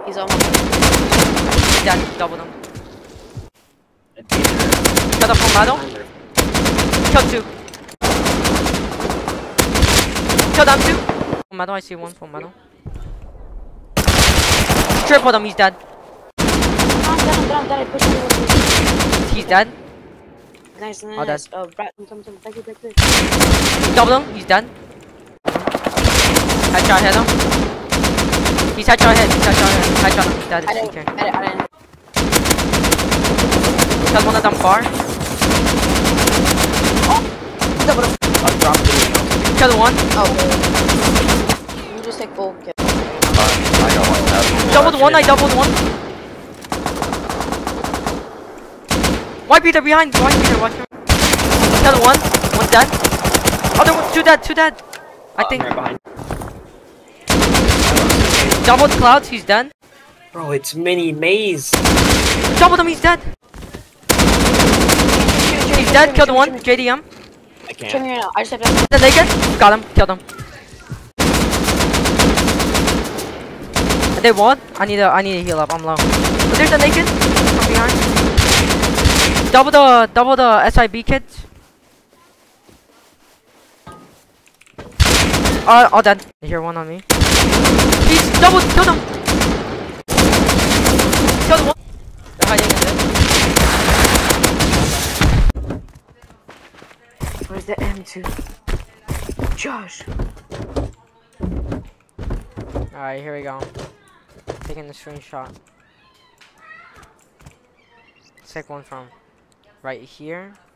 He's almost. He's dead. Double them. Got the full battle. Kill 2. Kill down 2. Full metal, I see one full metal. Triple them, he's dead. I'm dead. I pushed him. He's dead. Nice. Oh, dead. Oh, Brad, come. Back here. Double him, he's dead. Headshot hit him. He's headshot hit. Headshot him, he's dead. I didn't. Killed one of them far. Double him. I'll drop the Killed one. Oh. You just take full kill. I got one. Doubled one, I doubled one. White Peter behind. White Peter, watch him. Killed one. One's dead. Other one, 2 dead. I think. Right behind. Doubled Clouds, he's dead. Bro, it's mini maze. Doubled him, he's dead. He's dead, killed one. JDM. I can't. Turn me right now. I just have to. The naked. Got him, killed him. Are they what? I need to heal up, I'm low. Oh, there's a naked from behind. Double the SIB kids. All dead. I hear one on me. He's doubled, killed him. Killed one. They're hiding in it. Where's the M2? Josh. Alright, here we go. Taking the screenshot. Let's take one from right here.